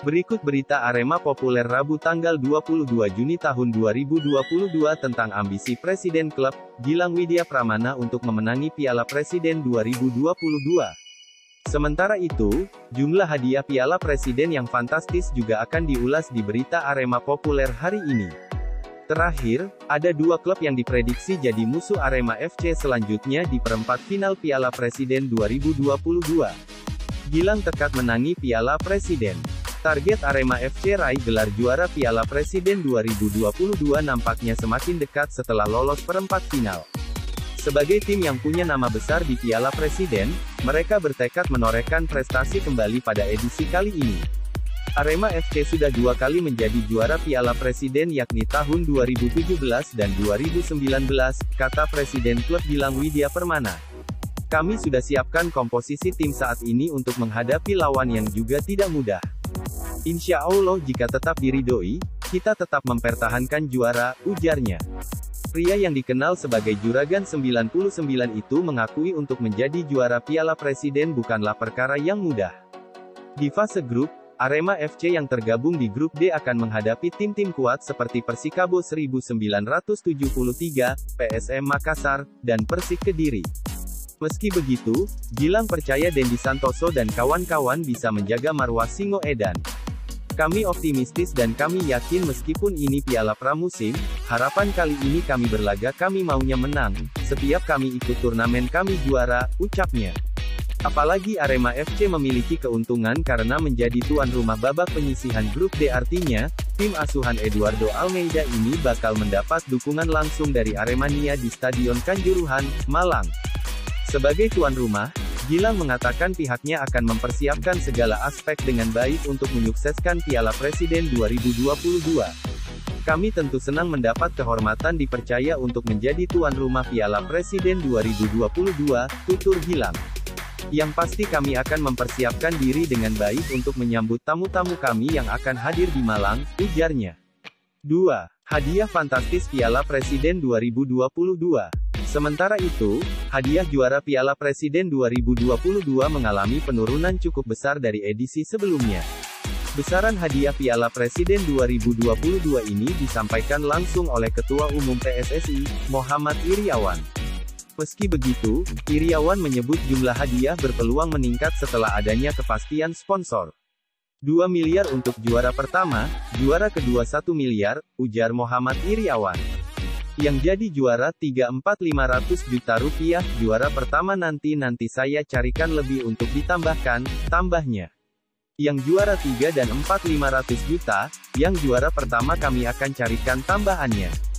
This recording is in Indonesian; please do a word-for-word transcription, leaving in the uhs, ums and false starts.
Berikut berita Arema Populer Rabu tanggal dua puluh dua Juni tahun dua ribu dua puluh dua tentang ambisi Presiden klub, Gilang Widya Pramana untuk memenangi Piala Presiden dua ribu dua puluh dua. Sementara itu, jumlah hadiah Piala Presiden yang fantastis juga akan diulas di berita Arema Populer hari ini. Terakhir, ada dua klub yang diprediksi jadi musuh Arema F C selanjutnya di perempat final Piala Presiden dua ribu dua puluh dua. Gilang tekad menangi Piala Presiden. Target Arema F C raih gelar juara Piala Presiden dua ribu dua puluh dua nampaknya semakin dekat setelah lolos perempat final. Sebagai tim yang punya nama besar di Piala Presiden, mereka bertekad menorehkan prestasi kembali pada edisi kali ini. Arema F C sudah dua kali menjadi juara Piala Presiden yakni tahun dua ribu tujuh belas dan dua ribu sembilan belas, kata Presiden klub Gilang Widya Pramana. Kami sudah siapkan komposisi tim saat ini untuk menghadapi lawan yang juga tidak mudah. Insya Allah jika tetap diridhoi, kita tetap mempertahankan juara, ujarnya. Pria yang dikenal sebagai Juragan sembilan puluh sembilan itu mengakui untuk menjadi juara Piala Presiden bukanlah perkara yang mudah. Di fase grup, Arema F C yang tergabung di grup D akan menghadapi tim-tim kuat seperti Persikabo seribu sembilan ratus tujuh puluh tiga, P S M Makassar, dan Persik Kediri. Meski begitu, Gilang percaya Dendi Santoso dan kawan-kawan bisa menjaga marwah Singo Edan. Kami optimistis dan kami yakin meskipun ini Piala Pramusim, harapan kali ini kami berlaga kami maunya menang, setiap kami ikut turnamen kami juara, ucapnya. Apalagi Arema F C memiliki keuntungan karena menjadi tuan rumah babak penyisihan grup D artinya, tim asuhan Eduardo Almeida ini bakal mendapat dukungan langsung dari Aremania di Stadion Kanjuruhan, Malang. Sebagai tuan rumah, Gilang mengatakan pihaknya akan mempersiapkan segala aspek dengan baik untuk menyukseskan Piala Presiden dua ribu dua puluh dua. Kami tentu senang mendapat kehormatan dipercaya untuk menjadi tuan rumah Piala Presiden dua ribu dua puluh dua, tutur Gilang. Yang pasti kami akan mempersiapkan diri dengan baik untuk menyambut tamu-tamu kami yang akan hadir di Malang, ujarnya. dua. Hadiah fantastis Piala Presiden dua ribu dua puluh dua. Sementara itu, hadiah juara Piala Presiden dua ribu dua puluh dua mengalami penurunan cukup besar dari edisi sebelumnya. Besaran hadiah Piala Presiden dua ribu dua puluh dua ini disampaikan langsung oleh Ketua Umum P S S I, Muhammad Iriawan. Meski begitu, Iriawan menyebut jumlah hadiah berpeluang meningkat setelah adanya kepastian sponsor. dua miliar untuk juara pertama, juara kedua satu miliar, ujar Muhammad Iriawan. Yang jadi juara tiga empat lima ratus juta rupiah, juara pertama nanti nanti saya carikan lebih untuk ditambahkan, tambahnya. Yang juara tiga dan empat lima ratus juta, yang juara pertama kami akan carikan tambahannya.